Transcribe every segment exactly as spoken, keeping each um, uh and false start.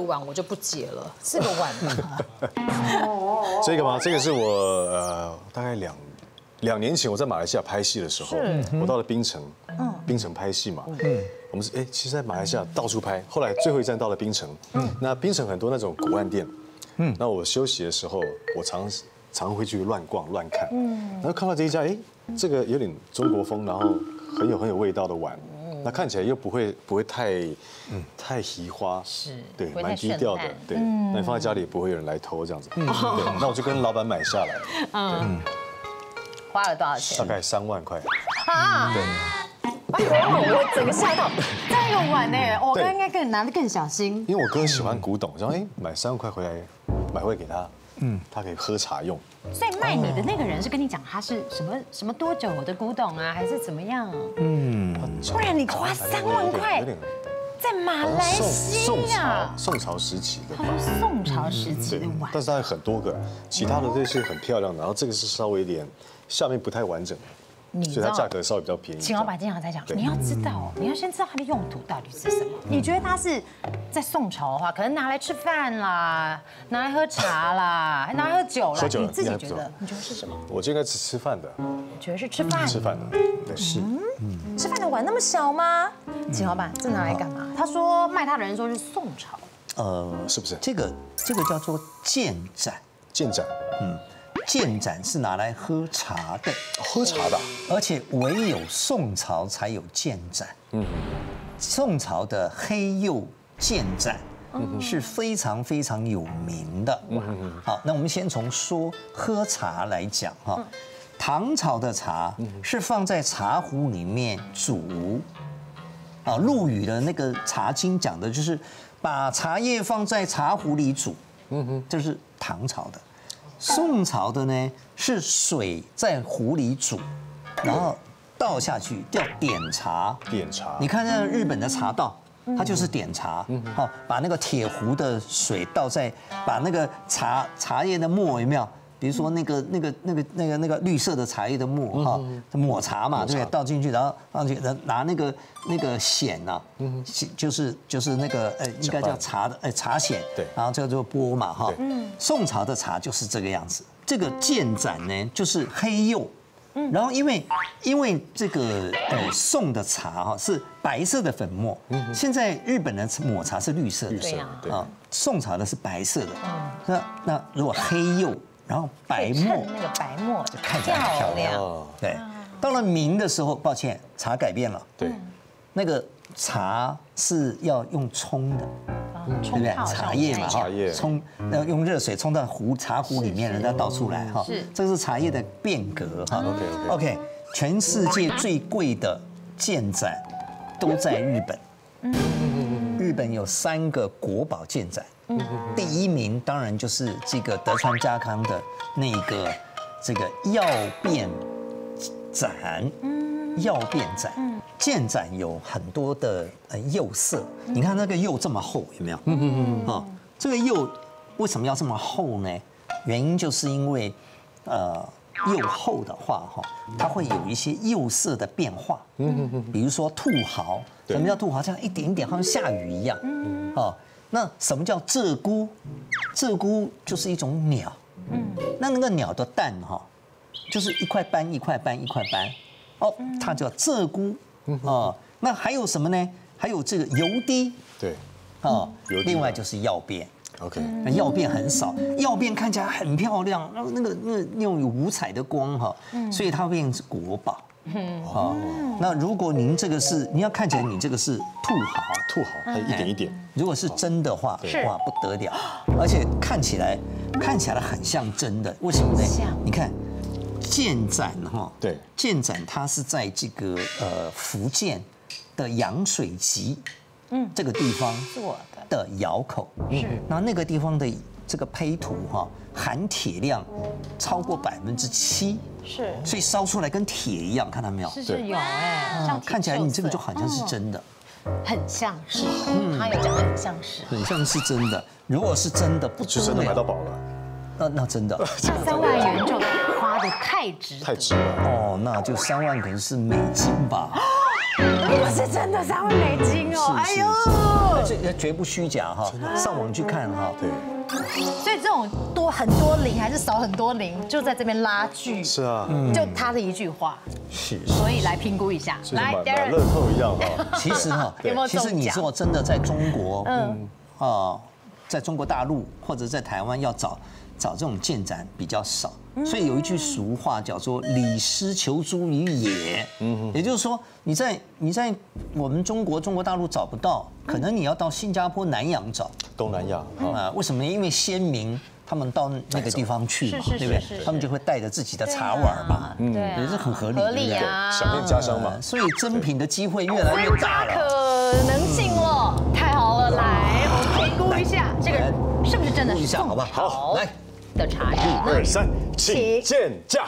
碗我就不解了，四个碗嘛。 这个吗？这个是我呃大概两两年前我在马来西亚拍戏的时候，我到了槟城，槟城拍戏嘛。我们是哎，其实在马来西亚到处拍，后来最后一站到了槟城。那槟城很多那种古玩店，那我休息的时候，我常常会去乱逛乱看，然后看到这一家，哎，这个有点中国风，然后很有很有味道的碗。那看起来又不会不会太，嗯，太奇花， 是， 对，蛮低调的，对。那你放在家里也不会有人来偷这样子，对。那我就跟老板买下来， 嗯，花了多少钱？ 大概三万块。 啊，对。哎呦，我整个吓到，这个碗呢，我刚刚应该更拿得更小心。 因为我哥喜欢古董，然后哎，买三万块回来，买回来给他，嗯，他可以喝茶用。 所以卖你的那个人是跟你讲他是什么什么多久的古董啊，还是怎么样？嗯，不然你花三万块在马来西亚， 宋朝时期的， 宋朝时期的碗， 但是它有很多个，其他的这些很漂亮的，然后这个是稍微有点下面不太完整。所以它价格稍微比较便宜。秦老板经常在讲，你要知道，你要先知道它的用途到底是什么。你觉得它是在宋朝的话，可能拿来吃饭啦，拿来喝茶啦，还拿来喝酒啦。你自己觉得？你觉得是什么？ 我觉得应该是吃饭的。 觉得是吃饭。 吃饭的，对，是。 嗯，吃饭的碗那么小吗？秦老板，这拿来干嘛？他说卖他的人说是宋朝。 呃，是不是？ 这个这个叫做建盏。 建盏，嗯。 建盏是拿来喝茶的， 喝茶的， 而且唯有宋朝才有建盏。嗯，宋朝的黑釉建盏是非常非常有名的。好，那我们先从说喝茶来讲哈。唐朝的茶是放在茶壶里面煮，啊，陆羽的那个《茶经》讲的就是把茶叶放在茶壶里煮。嗯哼，这是唐朝的。宋朝的呢是水在壶里煮，然后倒下去叫点茶。 点茶， 你看那日本的茶道，它就是点茶。好，把那个铁壶的水倒在，把那个茶茶叶的末有没有？比如说那个那个那个那个那个绿色的茶叶的末哈，抹茶嘛，对不对？倒进去，然后放进去，拿那个那个筅呐，就是就是那个呃，应该叫茶的呃茶筅，对，然后叫做钵嘛哈。宋朝的茶就是这个样子。这个建盏呢，就是黑釉，然后因为因为这个呃宋的茶哈是白色的粉末，现在日本的抹茶是绿色的， 对啊，宋朝的是白色的。那那如果黑釉。然后白沫， 那个白沫就看起来很漂亮。对，到了明的时候，抱歉，茶改变了。 对， 那个茶是要用冲的，对不对？茶叶嘛， 茶叶冲，要用热水冲到壶茶壶里面，人家倒出来哈。是，这是茶叶的变革哈。 OK OK， 全世界最贵的建盏都在日本。日本有三个国宝建盏。第一名当然就是这个德川家康的那个这个曜变盏，曜变盏，建盏有很多的呃釉色，你看那个釉这么厚，有没有？嗯嗯嗯。啊，这个釉为什么要这么厚呢？原因就是因为呃釉厚的话哈，它会有一些釉色的变化。嗯嗯嗯。比如说兔毫，什么叫兔毫？像一点一点，好像下雨一样。嗯。哦。那什么叫鹧鸪？鹧鸪就是一种鸟，嗯，那那个鸟的蛋哈，就是一块斑一块斑一块斑，哦，它叫鹧鸪，哦，那还有什么呢？还有这个油滴， 对， 哦，另外就是曜变 ，OK， 那曜变很少，曜变看起来很漂亮，那那个那那种有五彩的光哈，所以它变成国宝。哦，那如果您这个是，你要看起来你这个是兔毫， 兔毫它一点一点。 如果是真的话，哇不得了，而且看起来看起来很像真的，为什么呢？你看建盏哈，对，建盏它是在这个呃福建的洋水集，嗯，这个地方的窑口，是，那那个地方的这个胚土哈含铁量超过百分之七。是，所以烧出来跟铁一样，看到没有？ 是是有哎， 看起来你这个就好像是真的， 很像是，他有讲很像是， 很像是真的。如果是真的，不就真的买到宝了？ 那那真的， 那三万元就花的太值， 太值了哦，那就三万可能是美金吧？ 我是真的三万美金哦，哎呦， 这绝不虚假哈，上网去看哈。 对。 所以这种多很多零还是少很多零，就在这边拉锯。 是啊， 就他的一句话。 是。 所以来评估一下，来， 买乐透一样哈。 其实哈，其实你说真的，在中国，嗯啊，在中国大陆或者在台湾要找找这种建展比较少。所以有一句俗话叫做“李斯求诸于野”，嗯，也就是说你在你在我们中国中国大陆找不到，可能你要到新加坡、南洋找。 东南亚啊，为什么？因为先民他们到那个地方去嘛，对不对？他们就会带着自己的茶碗嘛， 嗯， 也是很合理， 合理啊， 想念家乡嘛。 所以争品的机会越来越大了， 可能性了，太好了！来，我们评估一下这个是不是真的是好吧？好，来。 的茶叶， 一二三，请见价，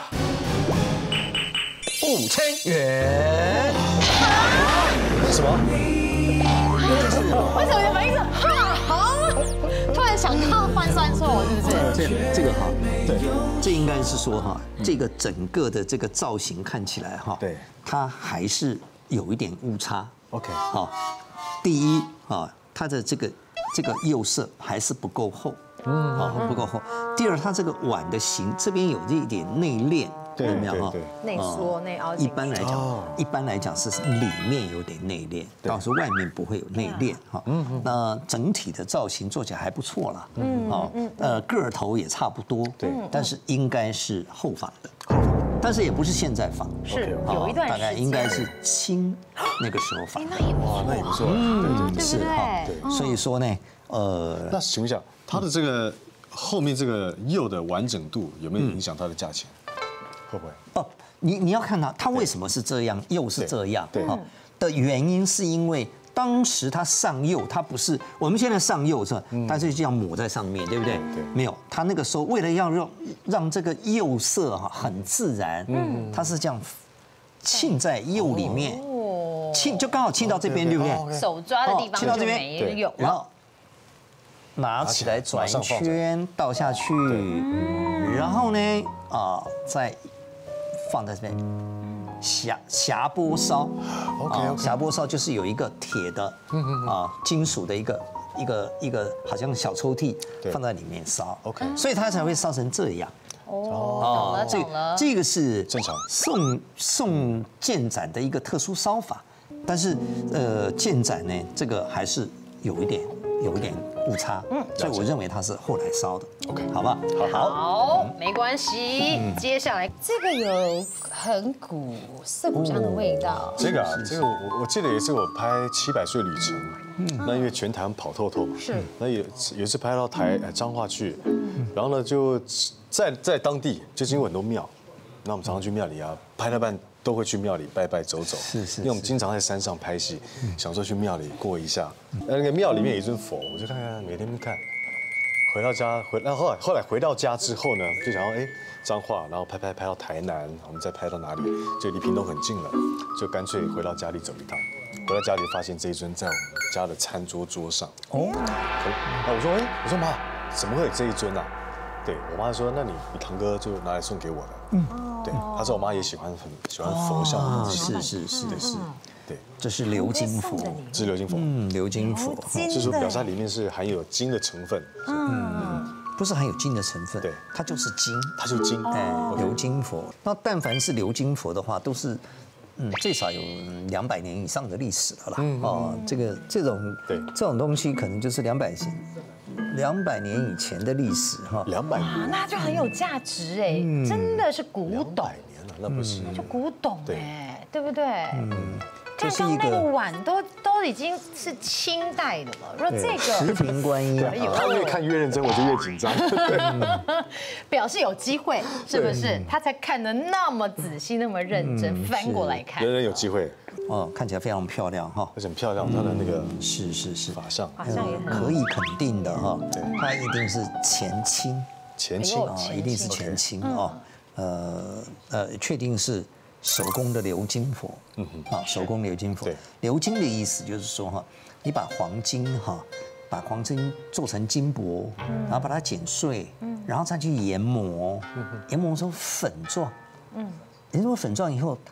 五千元。 什么？ 为什么你反应是哈？突然想到换算错，是不是？ 这这个哈，对，这应该是说哈，这个整个的这个造型看起来哈， 对， 它还是有一点误差。 OK， 好，第一啊，它的这个这个釉色还是不够厚。嗯，啊不够厚。第二，它这个碗的形这边有这一点内敛，有没有哈？ 内缩、内凹。 一般来讲，一般来讲是里面有点内敛，倒是外面不会有内敛哈。嗯，那整体的造型做起来还不错啦。嗯，啊，呃，个头也差不多。对，但是应该是后仿的。后仿，但是也不是现在仿， 是有一段大概应该是清那个时候仿。 那也不错， 那也不错。嗯， 对是哈。 对，所以说呢，呃， 那请问一下。它的这个后面这个釉的完整度有没有影响它的价钱？会不会？ 哦，你你要看它，它为什么是这样，釉是这样，对哈的原因是因为当时它上釉，它不是我们现在上釉是吧？它是这样抹在上面，对不对？对，没有，它那个时候为了要让让这个釉色哈很自然，嗯，它是这样浸在釉里面，浸就刚好浸到这边，对不对？ 手抓的地方浸到这边有， 然后。拿起来转圈倒下去，然后呢啊再放在这边匣匣钵烧，啊匣钵烧就是有一个铁的啊金属的一个一个一个好像小抽屉放在里面烧 ，OK， 所以它才会烧成这样。 哦，懂了懂了， 这个是正常宋宋建盏的一个特殊烧法，但是呃建盏呢这个还是有一点有一点。误差，嗯，所以我认为它是后来烧的 ，OK， 好吧？ 好，好，没关系。接下来这个有很古色古香的味道。 这个啊，这个我我记得也是我拍《七百岁旅程》，嗯，那因为全台湾跑透透，是，那有有一次拍到台彰化去，然后呢就在在当地就经过很多庙，那我们常常去庙里啊拍到半。都会去庙里拜拜走走， 是是， 因为我们经常在山上拍戏，想说去庙里过一下。那那个庙里面有一尊佛，我就看看，每天看。回到家，回然后后来后来回到家之后呢，就想要哎彰化，然后拍拍拍到台南，我们再拍到哪里，就离屏东很近了，就干脆回到家里走一趟。回到家里发现这一尊在我们家的餐桌桌上。哦，那我说哎，我说妈，怎么会有这一尊啊？对我妈说，那你你堂哥就拿来送给我的。嗯，对，她说我妈也喜欢很喜欢佛像的东西。 是是是对是，对， 这是鎏金佛， 这是鎏金佛。 嗯，鎏金佛， 就是说表示它里面是含有金的成分。 嗯，不是含有金的成分， 对， 它就是金， 它就是金。 哎，鎏金佛。那但凡是鎏金佛的话，都是。嗯，最少有两百年以上的历史了啦。哦，这个这种对这种东西可能就是两百年，两百年以前的历史哈。 两百年， 那就很有价值哎，真的是古董。 百年了，那不是就古董哎，对不对？嗯， 这是一个那个碗都都已经是清代的了，说这个十瓶观音， 他越看越认真，我就越紧张。 表示有机会，是不是？他才看得那么仔细，那么认真，翻过来看。 人人有机会， 哦，看起来非常漂亮哈， 而且很漂亮，他的那个是是是法相， 法相也很可以肯定的哈，它一定是前清， 前清啊，一定是前清啊，呃呃，确定是手工的鎏金佛，嗯哼，啊，手工鎏金佛，鎏金的意思就是说哈，你把黄金哈。把黄金做成金箔，然后把它剪碎，然后再去研磨，研磨成粉状，研磨粉状以后，就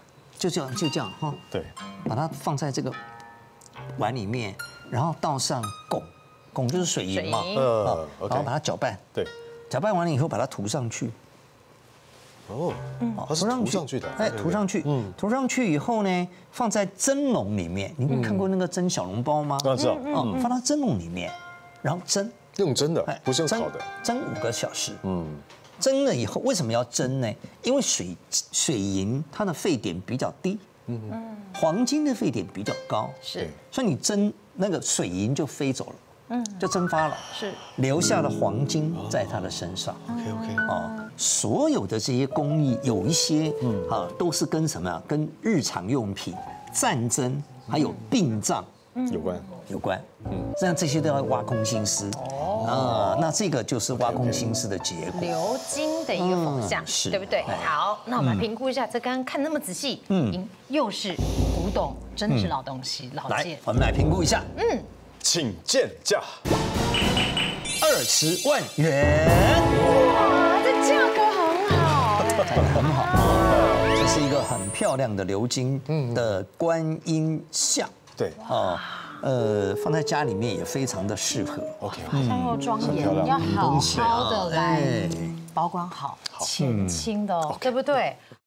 就这样就这样哈， 对， 把它放在这个碗里面，然后倒上汞，汞就是水银嘛， 呃， 然后把它搅拌， 对， 搅拌完了以后把它涂上去。 哦，它是涂上去的， 哎，涂上去，嗯，涂上去以后呢，放在蒸笼里面。你们看过那个蒸小笼包吗？ 啊，知道， 哦，放到蒸笼里面，然后蒸， 用蒸的，不是用烤的， 蒸五个小时。 嗯， 蒸了以后为什么要蒸呢？因为水水银它的沸点比较低，嗯，黄金的沸点比较高， 是， 所以你蒸那个水银就飞走了。嗯，就蒸发了， 是留下了黄金在他的身上。 OK OK， 哦，所有的这些工艺有一些，嗯啊，都是跟什么呀？跟日常用品、战争还有殡葬有关有关。嗯，这样这些都要挖空心思。哦，啊，那这个就是挖空心思的结果。 鎏金的一个佛像， 是， 对不对？好，那我们来评估一下，这刚刚看那么仔细，嗯，又是古董，真的是老东西，老来件。， 我们来评估一下。嗯。 请见价二十万元， 哇，这价格很好， 很好。这是一个很漂亮的鎏金的观音像， 对哦，呃，放在家里面也非常的适合。 ，OK， 好像又庄严，要好好的来哎保管好，轻轻的哦，对不对？